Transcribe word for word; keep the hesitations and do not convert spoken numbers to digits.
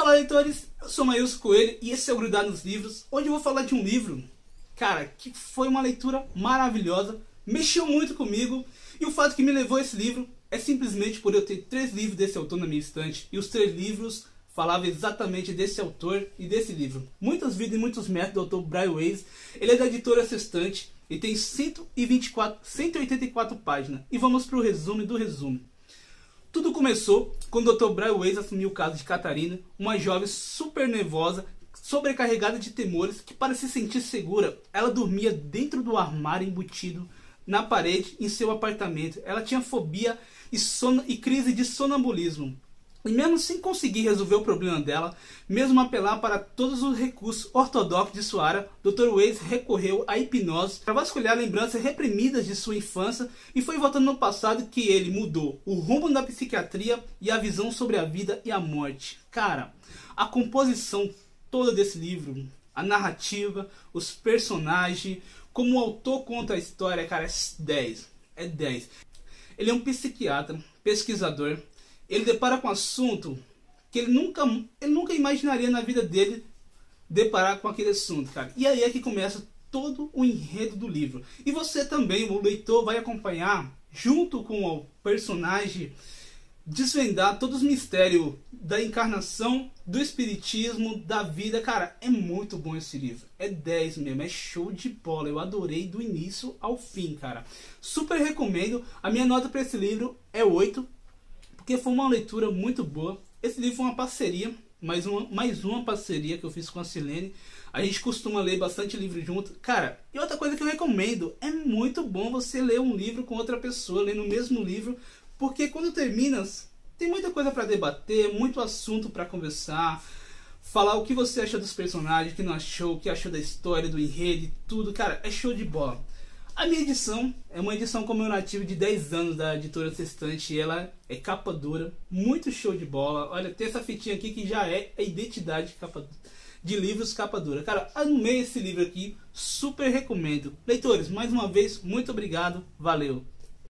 Fala, leitores, eu sou Maílson Coelho e esse é o Grudar nos Livros. Hoje eu vou falar de um livro, cara, que foi uma leitura maravilhosa, mexeu muito comigo, e o fato que me levou a esse livro é simplesmente por eu ter três livros desse autor na minha estante, e os três livros falavam exatamente desse autor e desse livro. Muitas vidas e muitos métodos do autor Brian Weiss. Ele é da editora Sextante e tem cento e vinte e quatro, cento e oitenta e quatro páginas. E vamos para o resumo do resumo. Tudo começou quando o doutor Brian Weiss assumiu o caso de Catarina, uma jovem super nervosa, sobrecarregada de temores, que para se sentir segura, ela dormia dentro do armário embutido na parede em seu apartamento. Ela tinha fobia e, sono, e crise de sonambulismo. E mesmo sem conseguir resolver o problema dela, mesmo apelar para todos os recursos ortodoxos de sua área, doutor Weiss recorreu à hipnose para vasculhar lembranças reprimidas de sua infância, e foi voltando no passado que ele mudou o rumo da psiquiatria e a visão sobre a vida e a morte. Cara, a composição toda desse livro, a narrativa, os personagens, como o autor conta a história, cara, é dez. É dez. Ele é um psiquiatra, pesquisador. Ele depara com um assunto que ele nunca, ele nunca imaginaria na vida dele deparar com aquele assunto, cara. E aí é que começa todo o enredo do livro. E você também, o leitor, vai acompanhar, junto com o personagem, desvendar todos os mistérios da encarnação, do espiritismo, da vida. Cara, é muito bom esse livro. É dez mesmo, é show de bola. Eu adorei do início ao fim, cara. Super recomendo. A minha nota para esse livro é oito. Porque foi uma leitura muito boa. Esse livro foi uma parceria, mais uma, mais uma parceria que eu fiz com a Silene. A gente costuma ler bastante livro junto. Cara, e outra coisa que eu recomendo, é muito bom você ler um livro com outra pessoa, ler no mesmo livro, porque quando termina, tem muita coisa para debater, muito assunto para conversar, falar o que você acha dos personagens, o que não achou, o que achou da história, do enredo e tudo. Cara, é show de bola. A minha edição é uma edição comemorativa de dez anos da editora Sextante, e ela é capa dura, muito show de bola. Olha, tem essa fitinha aqui que já é a identidade de, capa, de livros capa dura. Cara, amei esse livro aqui, super recomendo. Leitores, mais uma vez, muito obrigado, valeu!